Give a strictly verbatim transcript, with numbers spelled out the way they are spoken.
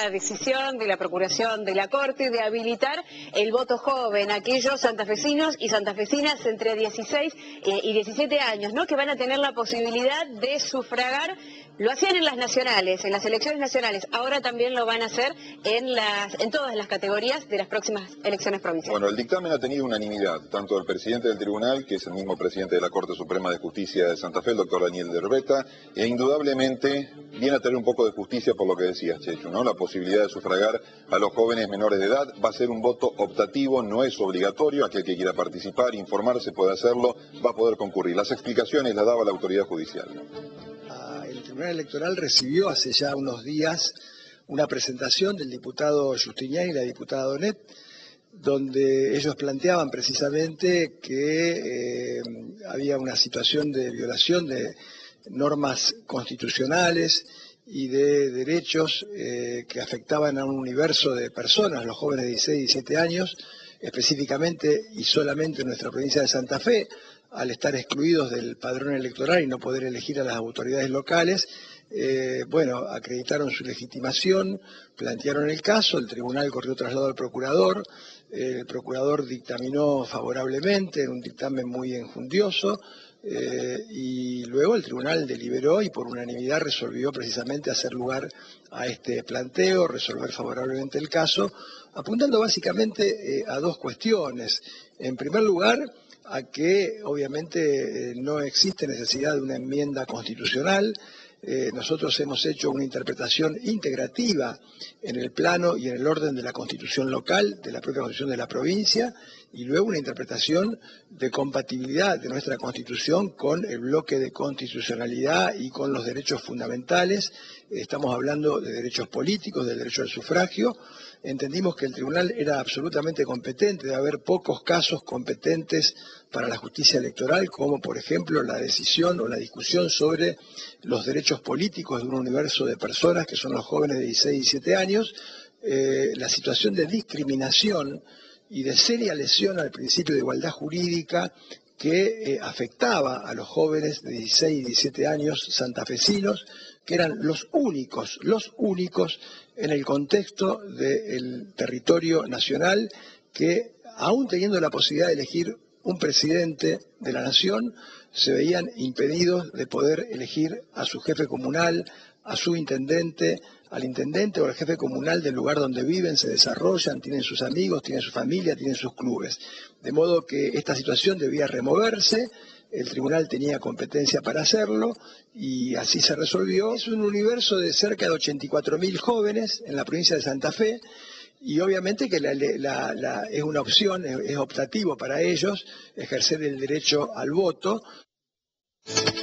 la decisión de la Procuración de la Corte de habilitar el voto joven, aquellos santafesinos y santafesinas entre dieciséis y diecisiete años, ¿no?, que van a tener la posibilidad de sufragar. Lo hacían en las nacionales, en las elecciones nacionales, ahora también lo van a hacer en, las, en todas las categorías de las próximas elecciones provinciales. Bueno, el dictamen ha tenido unanimidad, tanto del presidente del tribunal, que es el mismo presidente de la Corte Suprema de Justicia de Santa Fe, el doctor Daniel de Urbeta, e indudablemente viene a tener un poco de justicia por lo que decías, Chechu, ¿no? La posibilidad de sufragar a los jóvenes menores de edad va a ser un voto optativo, no es obligatorio, aquel que quiera participar, informarse, puede hacerlo, va a poder concurrir. Las explicaciones las daba la autoridad judicial. El Tribunal Electoral recibió hace ya unos días una presentación del diputado Justiniani y la diputada Donet, donde ellos planteaban precisamente que eh, había una situación de violación de normas constitucionales y de derechos eh, que afectaban a un universo de personas, los jóvenes de dieciséis y diecisiete años, específicamente y solamente en nuestra provincia de Santa Fe, al estar excluidos del padrón electoral y no poder elegir a las autoridades locales. Eh, bueno, acreditaron su legitimación, plantearon el caso, el tribunal corrió traslado al procurador, eh, el procurador dictaminó favorablemente en un dictamen muy enjundioso, eh, y luego el tribunal deliberó y por unanimidad resolvió precisamente hacer lugar a este planteo, resolver favorablemente el caso, apuntando básicamente eh, a dos cuestiones. En primer lugar, a que obviamente eh, no existe necesidad de una enmienda constitucional. Eh, nosotros hemos hecho una interpretación integrativa en el plano y en el orden de la Constitución local, de la propia Constitución de la provincia, y luego una interpretación de compatibilidad de nuestra Constitución con el bloque de constitucionalidad y con los derechos fundamentales. Estamos hablando de derechos políticos, del derecho al sufragio. Entendimos que el tribunal era absolutamente competente, de haber pocos casos competentes para la justicia electoral, como por ejemplo la decisión o la discusión sobre los derechos políticos de un universo de personas que son los jóvenes de dieciséis y diecisiete años, eh, la situación de discriminación y de seria lesión al principio de igualdad jurídica que eh, afectaba a los jóvenes de dieciséis y diecisiete años santafesinos, que eran los únicos, los únicos en el contexto del territorio nacional que, aún teniendo la posibilidad de elegir un presidente de la nación, se veían impedidos de poder elegir a su jefe comunal, a su intendente, al intendente o al jefe comunal del lugar donde viven, se desarrollan, tienen sus amigos, tienen su familia, tienen sus clubes. De modo que esta situación debía removerse, el tribunal tenía competencia para hacerlo y así se resolvió. Es un universo de cerca de ochenta y cuatro mil jóvenes en la provincia de Santa Fe y obviamente que la, la, la, es una opción, es, es optativo para ellos ejercer el derecho al voto.